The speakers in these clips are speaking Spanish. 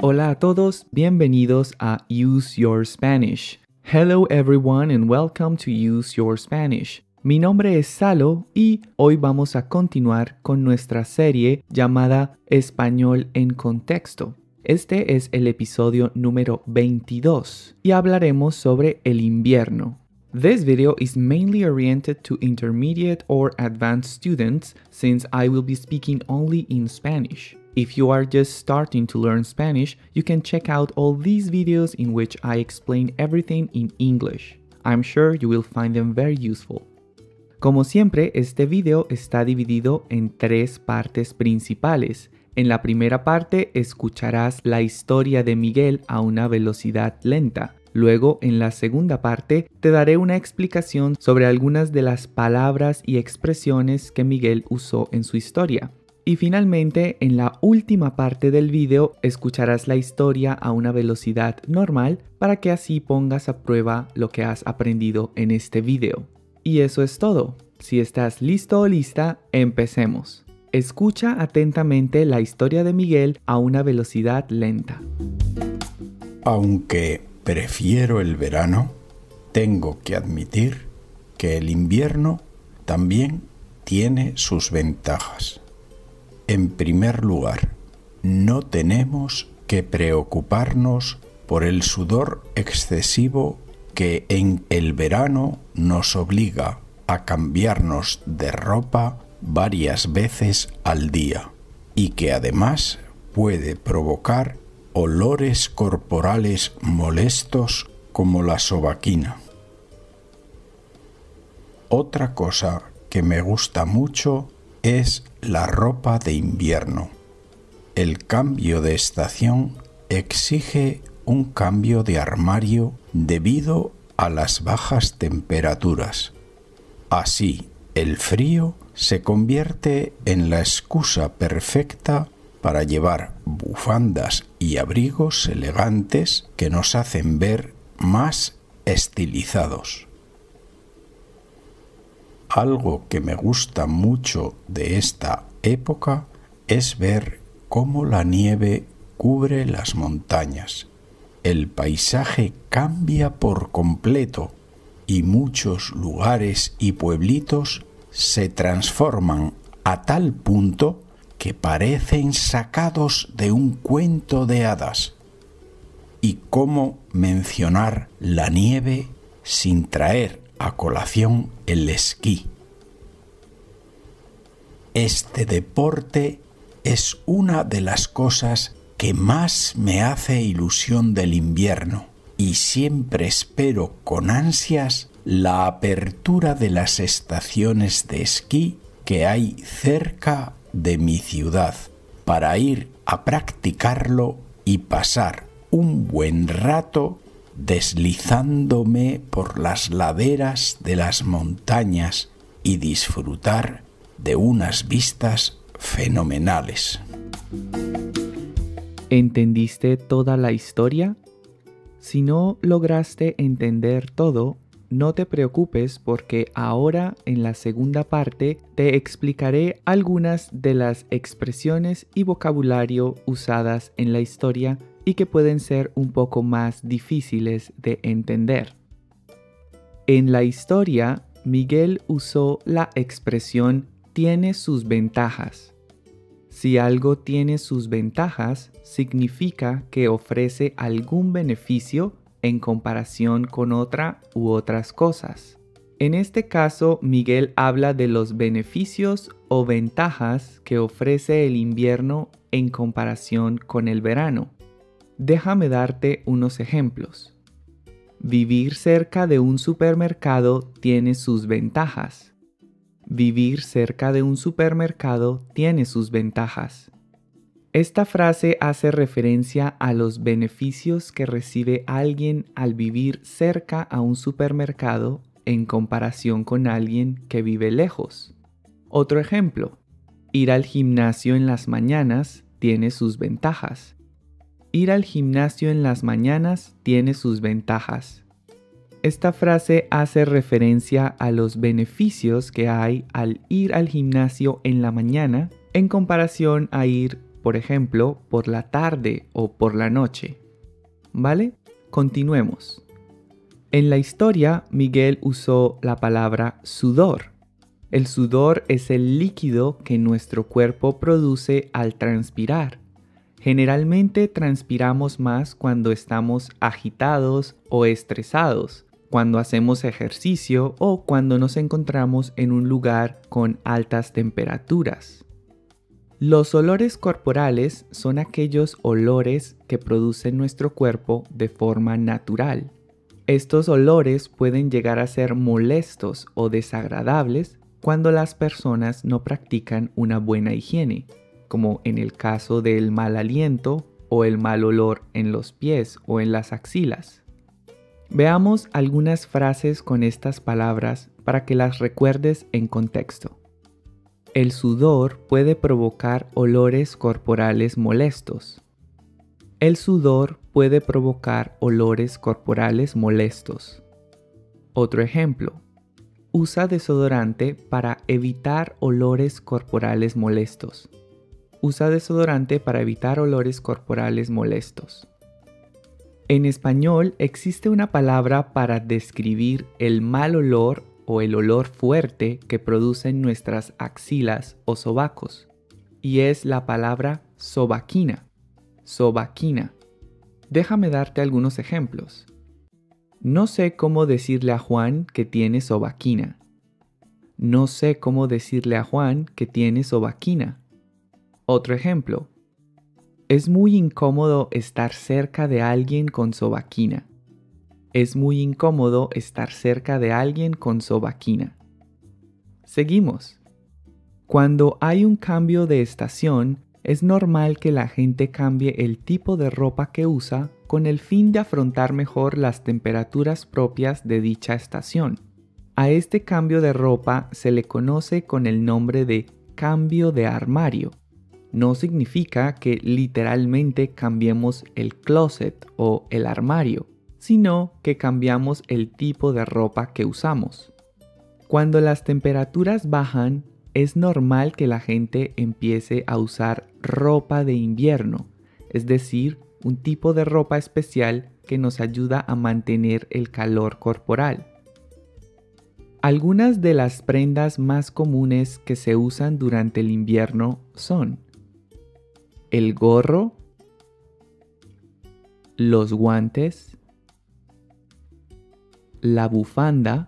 Hola a todos, bienvenidos a Use Your Spanish. Hello everyone and welcome to Use Your Spanish. Mi nombre es Salo y hoy vamos a continuar con nuestra serie llamada Español en Contexto. Este es el episodio número 22 y hablaremos sobre el invierno. This video is mainly oriented to intermediate or advanced students since I will be speaking only in Spanish. If you are just starting to learn Spanish, you can check out all these videos in which I explain everything in English. I'm sure you will find them very useful. Como siempre, este video está dividido en 3 partes principales. En la primera parte escucharás la historia de Miguel a una velocidad lenta. Luego, en la segunda parte, te daré una explicación sobre algunas de las palabras y expresiones que Miguel usó en su historia. Y finalmente, en la última parte del video, escucharás la historia a una velocidad normal para que así pongas a prueba lo que has aprendido en este video. Y eso es todo. Si estás listo o lista, empecemos. Escucha atentamente la historia de Miguel a una velocidad lenta. Aunque prefiero el verano, tengo que admitir que el invierno también tiene sus ventajas. En primer lugar, no tenemos que preocuparnos por el sudor excesivo que en el verano nos obliga a cambiarnos de ropa varias veces al día y que además puede provocar olores corporales molestos como la sobaquina. Otra cosa que me gusta mucho es la ropa de invierno. El cambio de estación exige un cambio de armario debido a las bajas temperaturas. Así, el frío se convierte en la excusa perfecta para llevar bufandas y abrigos elegantes que nos hacen ver más estilizados. Algo que me gusta mucho de esta época es ver cómo la nieve cubre las montañas. El paisaje cambia por completo y muchos lugares y pueblitos se transforman a tal punto que parecen sacados de un cuento de hadas. ¿Y cómo mencionar la nieve sin traer a colación el esquí? Este deporte es una de las cosas que más me hace ilusión del invierno y siempre espero con ansias la apertura de las estaciones de esquí que hay cerca de mi ciudad para ir a practicarlo y pasar un buen rato deslizándome por las laderas de las montañas y disfrutar de unas vistas fenomenales. ¿Entendiste toda la historia? Si no lograste entender todo, no te preocupes porque ahora en la segunda parte te explicaré algunas de las expresiones y vocabulario usadas en la historia y que pueden ser un poco más difíciles de entender. En la historia, Miguel usó la expresión tiene sus ventajas. Si algo tiene sus ventajas, significa que ofrece algún beneficio en comparación con otra u otras cosas. En este caso, Miguel habla de los beneficios o ventajas que ofrece el invierno en comparación con el verano. Déjame darte unos ejemplos. Vivir cerca de un supermercado tiene sus ventajas. Vivir cerca de un supermercado tiene sus ventajas. Esta frase hace referencia a los beneficios que recibe alguien al vivir cerca a un supermercado en comparación con alguien que vive lejos. Otro ejemplo, ir al gimnasio en las mañanas tiene sus ventajas. Ir al gimnasio en las mañanas tiene sus ventajas. Esta frase hace referencia a los beneficios que hay al ir al gimnasio en la mañana en comparación a ir por ejemplo, por la tarde o por la noche. ¿Vale? Continuemos. En la historia, Miguel usó la palabra sudor. El sudor es el líquido que nuestro cuerpo produce al transpirar. Generalmente transpiramos más cuando estamos agitados o estresados, cuando hacemos ejercicio o cuando nos encontramos en un lugar con altas temperaturas. Los olores corporales son aquellos olores que produce nuestro cuerpo de forma natural. Estos olores pueden llegar a ser molestos o desagradables cuando las personas no practican una buena higiene, como en el caso del mal aliento o el mal olor en los pies o en las axilas. Veamos algunas frases con estas palabras para que las recuerdes en contexto. El sudor puede provocar olores corporales molestos. El sudor puede provocar olores corporales molestos. Otro ejemplo. Usa desodorante para evitar olores corporales molestos. Usa desodorante para evitar olores corporales molestos. En español existe una palabra para describir el mal olor o el olor fuerte que producen nuestras axilas o sobacos, y es la palabra sobaquina. Sobaquina. Déjame darte algunos ejemplos. No sé cómo decirle a Juan que tiene sobaquina. No sé cómo decirle a Juan que tiene sobaquina. Otro ejemplo. Es muy incómodo estar cerca de alguien con sobaquina. Es muy incómodo estar cerca de alguien con sobaquina. Seguimos. Cuando hay un cambio de estación, es normal que la gente cambie el tipo de ropa que usa con el fin de afrontar mejor las temperaturas propias de dicha estación. A este cambio de ropa se le conoce con el nombre de cambio de armario. No significa que literalmente cambiemos el closet o el armario, sino que cambiamos el tipo de ropa que usamos. Cuando las temperaturas bajan, es normal que la gente empiece a usar ropa de invierno, es decir, un tipo de ropa especial que nos ayuda a mantener el calor corporal. Algunas de las prendas más comunes que se usan durante el invierno son el gorro, los guantes, la bufanda.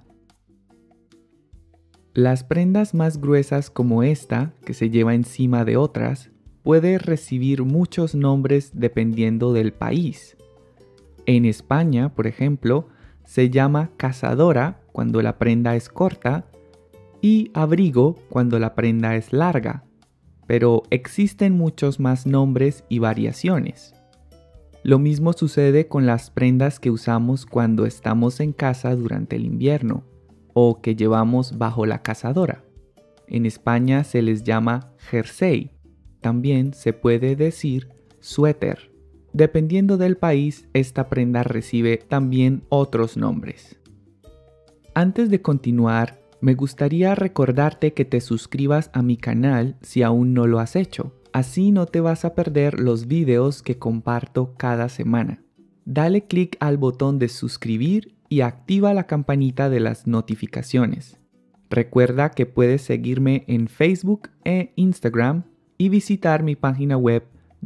Las prendas más gruesas como esta, que se lleva encima de otras, puede recibir muchos nombres dependiendo del país. En España, por ejemplo, se llama cazadora cuando la prenda es corta y abrigo cuando la prenda es larga, pero existen muchos más nombres y variaciones. Lo mismo sucede con las prendas que usamos cuando estamos en casa durante el invierno o que llevamos bajo la cazadora. En España se les llama jersey. También se puede decir suéter. Dependiendo del país, esta prenda recibe también otros nombres. Antes de continuar, me gustaría recordarte que te suscribas a mi canal si aún no lo has hecho. Así no te vas a perder los videos que comparto cada semana. Dale clic al botón de suscribir y activa la campanita de las notificaciones. Recuerda que puedes seguirme en Facebook e Instagram y visitar mi página web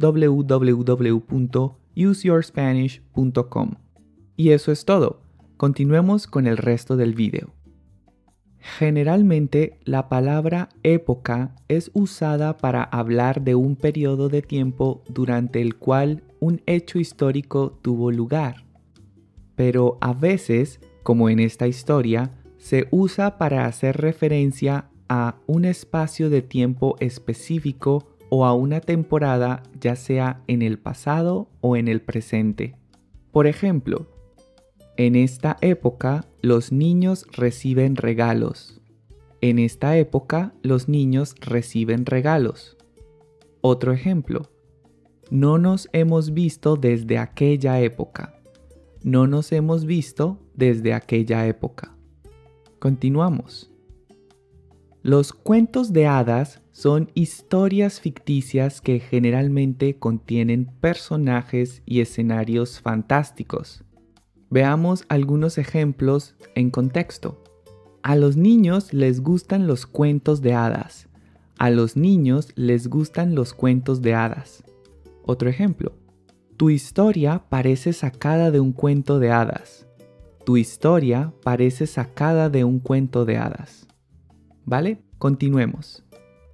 www.useyourspanish.com. Y eso es todo. Continuemos con el resto del video. Generalmente, la palabra época es usada para hablar de un periodo de tiempo durante el cual un hecho histórico tuvo lugar. Pero a veces, como en esta historia, se usa para hacer referencia a un espacio de tiempo específico o a una temporada, ya sea en el pasado o en el presente. Por ejemplo, en esta época los niños reciben regalos. En esta época los niños reciben regalos. Otro ejemplo. No nos hemos visto desde aquella época. No nos hemos visto desde aquella época. Continuamos. Los cuentos de hadas son historias ficticias que generalmente contienen personajes y escenarios fantásticos. Veamos algunos ejemplos en contexto. A los niños les gustan los cuentos de hadas. A los niños les gustan los cuentos de hadas. Otro ejemplo. Tu historia parece sacada de un cuento de hadas. Tu historia parece sacada de un cuento de hadas. ¿Vale? Continuemos.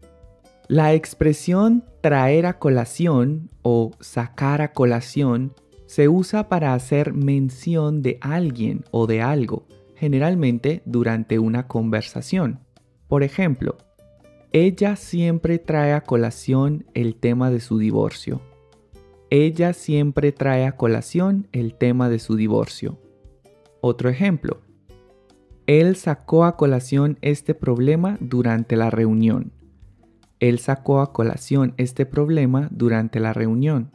La expresión traer a colación o sacar a colación se usa para hacer mención de alguien o de algo, generalmente durante una conversación. Por ejemplo, ella siempre trae a colación el tema de su divorcio. Ella siempre trae a colación el tema de su divorcio. Otro ejemplo. Él sacó a colación este problema durante la reunión. Él sacó a colación este problema durante la reunión.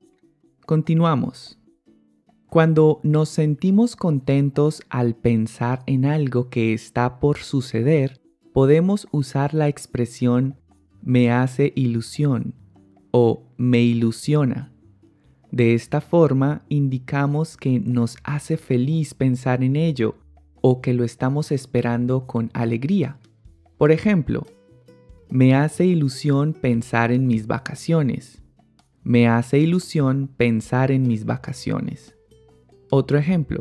Continuamos. Cuando nos sentimos contentos al pensar en algo que está por suceder, podemos usar la expresión me hace ilusión o me ilusiona. De esta forma indicamos que nos hace feliz pensar en ello o que lo estamos esperando con alegría. Por ejemplo, me hace ilusión pensar en mis vacaciones. Me hace ilusión pensar en mis vacaciones. Otro ejemplo.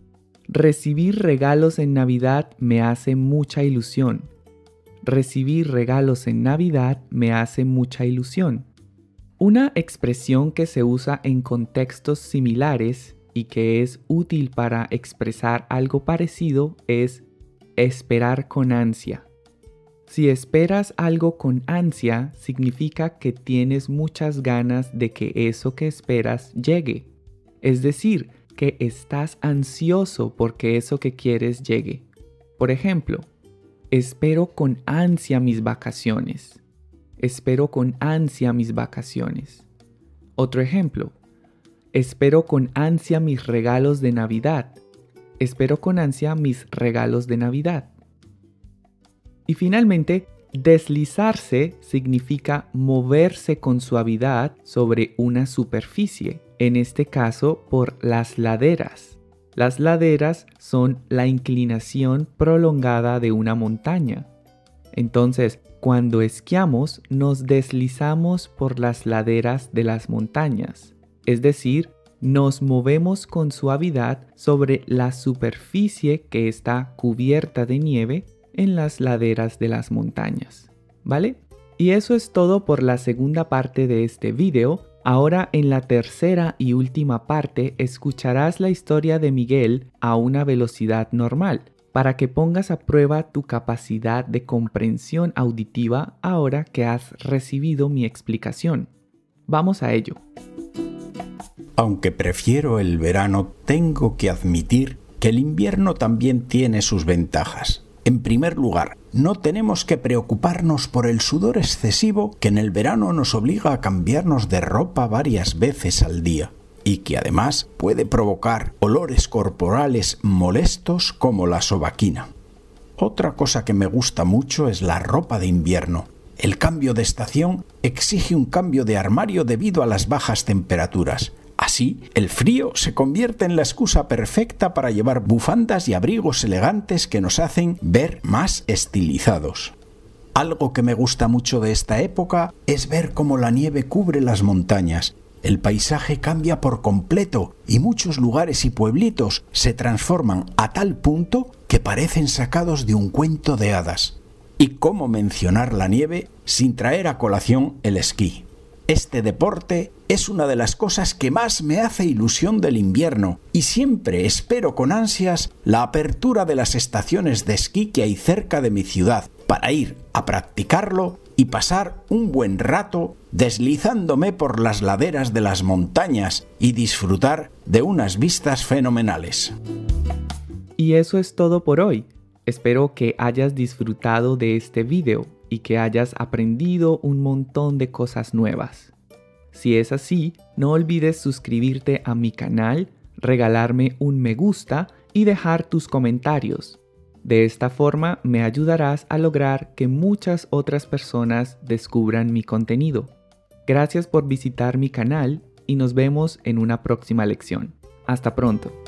Recibir regalos en Navidad me hace mucha ilusión. Recibir regalos en Navidad me hace mucha ilusión. Una expresión que se usa en contextos similares y que es útil para expresar algo parecido es esperar con ansia. Si esperas algo con ansia, significa que tienes muchas ganas de que eso que esperas llegue. Es decir, que estás ansioso porque eso que quieres llegue. Por ejemplo, espero con ansia mis vacaciones. Espero con ansia mis vacaciones. Otro ejemplo. Espero con ansia mis regalos de Navidad. Espero con ansia mis regalos de Navidad. Y finalmente, deslizarse significa moverse con suavidad sobre una superficie, en este caso por las laderas. Las laderas son la inclinación prolongada de una montaña. Entonces, cuando esquiamos, nos deslizamos por las laderas de las montañas. Es decir, nos movemos con suavidad sobre la superficie que está cubierta de nieve en las laderas de las montañas. ¿Vale? Y eso es todo por la segunda parte de este video. Ahora en la tercera y última parte escucharás la historia de Miguel a una velocidad normal, para que pongas a prueba tu capacidad de comprensión auditiva ahora que has recibido mi explicación. Vamos a ello. Aunque prefiero el verano, tengo que admitir que el invierno también tiene sus ventajas. En primer lugar, no tenemos que preocuparnos por el sudor excesivo que en el verano nos obliga a cambiarnos de ropa varias veces al día y que además puede provocar olores corporales molestos como la sobaquina. Otra cosa que me gusta mucho es la ropa de invierno. El cambio de estación exige un cambio de armario debido a las bajas temperaturas. Así, el frío se convierte en la excusa perfecta para llevar bufandas y abrigos elegantes que nos hacen ver más estilizados. Algo que me gusta mucho de esta época es ver cómo la nieve cubre las montañas. El paisaje cambia por completo y muchos lugares y pueblitos se transforman a tal punto que parecen sacados de un cuento de hadas. ¿Y cómo mencionar la nieve sin traer a colación el esquí? Este deporte es una de las cosas que más me hace ilusión del invierno y siempre espero con ansias la apertura de las estaciones de esquí que hay cerca de mi ciudad para ir a practicarlo y pasar un buen rato deslizándome por las laderas de las montañas y disfrutar de unas vistas fenomenales. Y eso es todo por hoy. Espero que hayas disfrutado de este video y que hayas aprendido un montón de cosas nuevas. Si es así, no olvides suscribirte a mi canal, regalarme un me gusta y dejar tus comentarios. De esta forma me ayudarás a lograr que muchas otras personas descubran mi contenido. Gracias por visitar mi canal y nos vemos en una próxima lección. Hasta pronto.